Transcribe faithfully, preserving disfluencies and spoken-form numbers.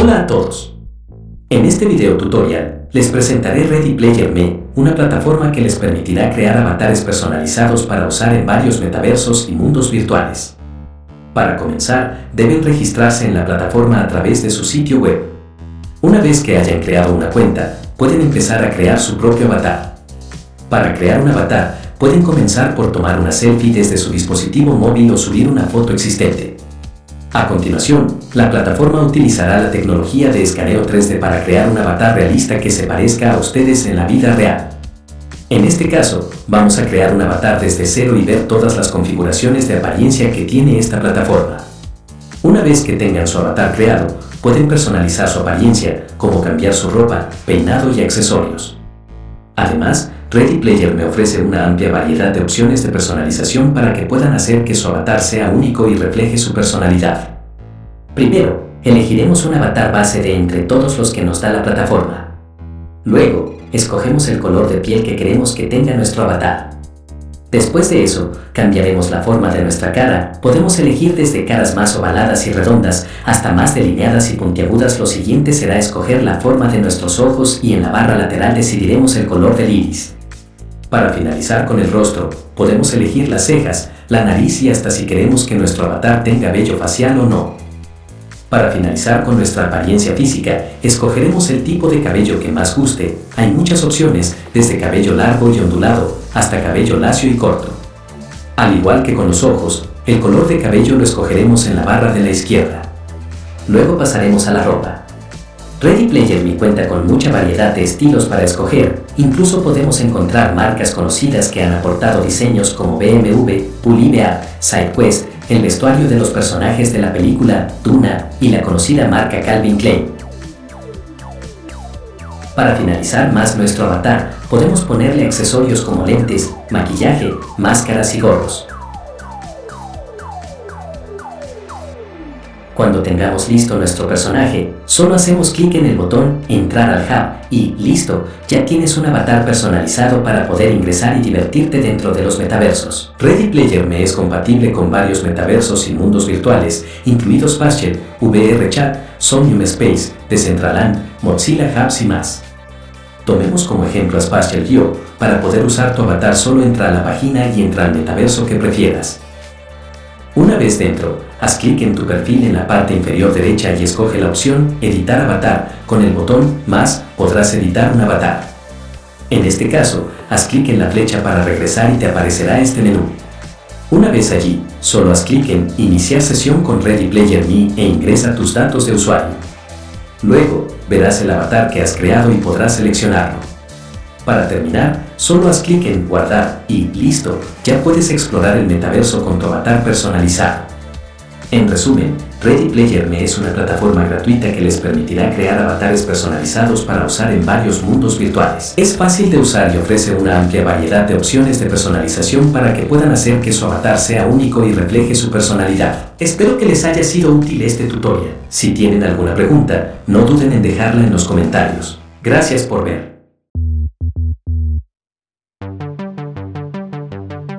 Hola a todos. En este video tutorial les presentaré Ready Player Me, una plataforma que les permitirá crear avatares personalizados para usar en varios metaversos y mundos virtuales. Para comenzar, deben registrarse en la plataforma a través de su sitio web. Una vez que hayan creado una cuenta, pueden empezar a crear su propio avatar. Para crear un avatar, pueden comenzar por tomar una selfie desde su dispositivo móvil o subir una foto existente. A continuación, la plataforma utilizará la tecnología de escaneo tres D para crear un avatar realista que se parezca a ustedes en la vida real. En este caso, vamos a crear un avatar desde cero y ver todas las configuraciones de apariencia que tiene esta plataforma. Una vez que tengan su avatar creado, pueden personalizar su apariencia, como cambiar su ropa, peinado y accesorios. Además, Ready Player Me ofrece una amplia variedad de opciones de personalización para que puedan hacer que su avatar sea único y refleje su personalidad. Primero, elegiremos un avatar base de entre todos los que nos da la plataforma. Luego, escogemos el color de piel que queremos que tenga nuestro avatar. Después de eso, cambiaremos la forma de nuestra cara. Podemos elegir desde caras más ovaladas y redondas hasta más delineadas y puntiagudas. Lo siguiente será escoger la forma de nuestros ojos y en la barra lateral decidiremos el color del iris. Para finalizar con el rostro, podemos elegir las cejas, la nariz y hasta si queremos que nuestro avatar tenga vello facial o no. Para finalizar con nuestra apariencia física, escogeremos el tipo de cabello que más guste. Hay muchas opciones, desde cabello largo y ondulado, hasta cabello lacio y corto. Al igual que con los ojos, el color de cabello lo escogeremos en la barra de la izquierda. Luego pasaremos a la ropa. Ready Player Me cuenta con mucha variedad de estilos para escoger, incluso podemos encontrar marcas conocidas que han aportado diseños como B M W, Pulivea, SideQuest, el vestuario de los personajes de la película Duna y la conocida marca Calvin Klein. Para finalizar más nuestro avatar, podemos ponerle accesorios como lentes, maquillaje, máscaras y gorros. Cuando tengamos listo nuestro personaje, solo hacemos clic en el botón Entrar al Hub y ¡listo! Ya tienes un avatar personalizado para poder ingresar y divertirte dentro de los metaversos. Ready Player Me es compatible con varios metaversos y mundos virtuales, incluidos Spatial, V R Chat, Somnium Space, Decentraland, Mozilla Hubs y más. Tomemos como ejemplo a Spatial punto i o. Para poder usar tu avatar, solo entra a la página y entra al metaverso que prefieras. Una vez dentro, haz clic en tu perfil en la parte inferior derecha y escoge la opción Editar avatar. Con el botón Más podrás editar un avatar. En este caso, haz clic en la flecha para regresar y te aparecerá este menú. Una vez allí, solo haz clic en Iniciar sesión con Ready Player Me e ingresa tus datos de usuario. Luego, verás el avatar que has creado y podrás seleccionarlo. Para terminar, solo haz clic en Guardar y ¡listo! Ya puedes explorar el metaverso con tu avatar personalizado. En resumen, Ready Player Me es una plataforma gratuita que les permitirá crear avatares personalizados para usar en varios mundos virtuales. Es fácil de usar y ofrece una amplia variedad de opciones de personalización para que puedan hacer que su avatar sea único y refleje su personalidad. Espero que les haya sido útil este tutorial. Si tienen alguna pregunta, no duden en dejarla en los comentarios. Gracias por ver.